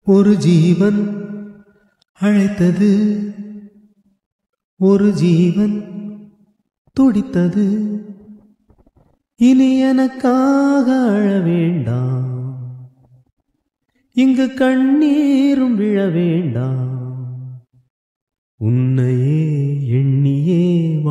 ஒரு ஜீவன் அழைத்தது, ஒரு ஜீவன் துடித்தது. இனி எனக்காக அழ வேண்டாம், இங்கு கண்ணீரும் விழ வேண்டாம். உன்னையே எண்ணியே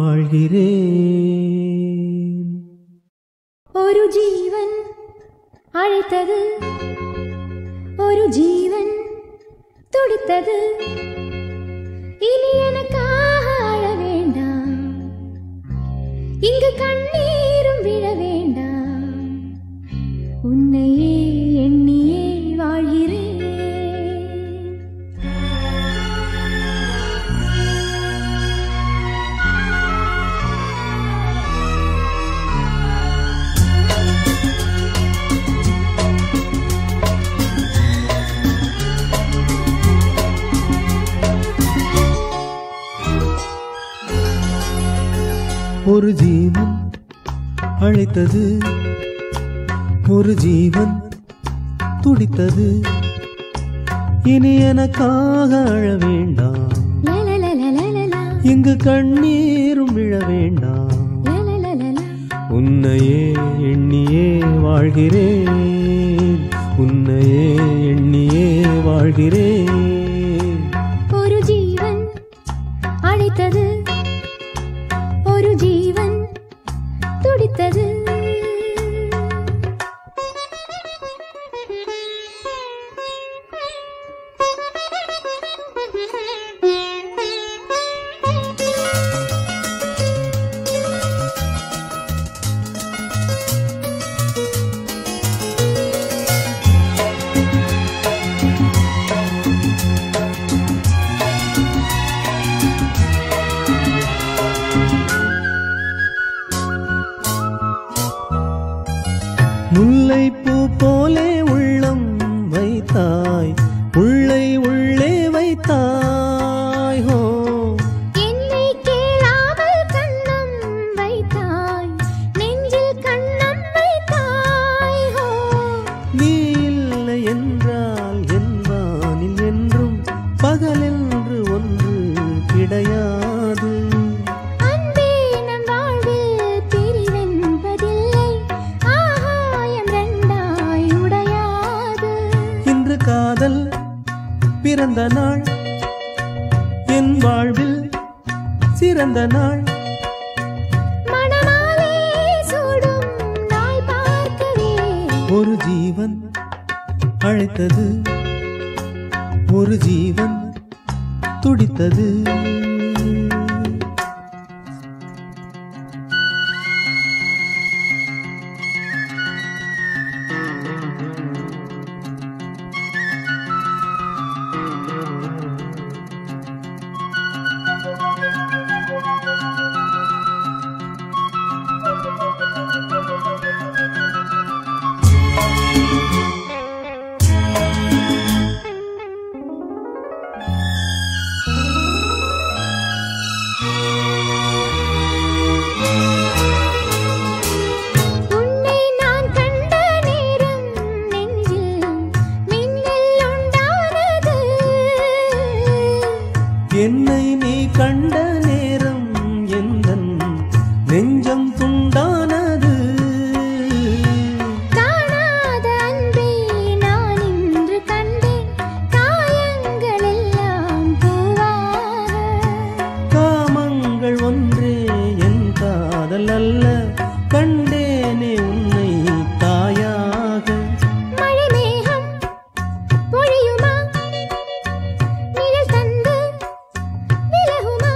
வாழ்கிறேன். ஒரு ஜீவன் அழைத்தது, ஒரு ஜீவன் துடித்தது. இனி எனக்காக அழ வேண்டாம், இங்கு கண்ணீரும் விழ வேண்டாம். உன்னையே எண்ணியே வாழ்கிறேன். ஒரு ஜீவன் அழைத்தது, ஒரு ஜீவன் துடித்தது. இனி எனக்காக அழ வேண்டாம், இங்கு கண்ணீரும் விழ வேண்டாம். உன்னையே எண்ணியே வாழ்கிறேன், உன்னையே எண்ணியே வாழ்கிறேன். ஒரு ஜீவன் அழைத்தது, ஒரு ஜீவன் துடித்தது. முல்லைப்பூ போலே உள்ளம் வைத்தாய், உள்ளை உள்ளே வைத்தாய். ஹோ என்னை கேளாமல் கண்ணம் வைத்தாய், நெஞ்சில் கண்ணம் வைத்தாய். ஹோ நீ இல்லை என்றால் என் வானில் என்றும் பகலென்று ஒன்று கிடையாது. காதல் பிறந்த நாள், என் வாழ்வில் சிறந்த நாள். மணமாலை சூடும் நாள் பார்க்கவே. ஒரு ஜீவன் அழைத்தது, ஒரு ஜீவன் துடித்தது. என்னை நீ கண்ட நேரம் எந்தன் நெஞ்சம் துண்டானது. காணாத அன்பை நான் இன்று கண்டேன், காயங்கள் எல்லாம் பூவாக. காமங்கள் ஒன்றே என் காதல் அல்ல, கண்டேனே உன்னை தாயாக. மழை மேகம் பொழியுமா, நிழல் தந்து விலகுமா?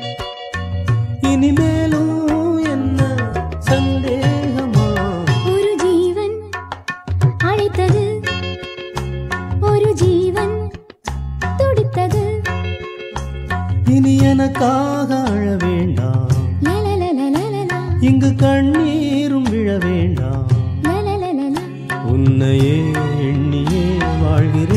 இனிமேலும் என்ன சந்தேகமா? ஒரு ஜீவன் அழைத்தது, ஒரு ஜீவன் துடித்தது. இனி எனக்காக அழ வேண்டாம், இங்கு கண்ணீரும் விழ வேண்டாம். உன்னையே எண்ணியே வாழ்கிறேன்.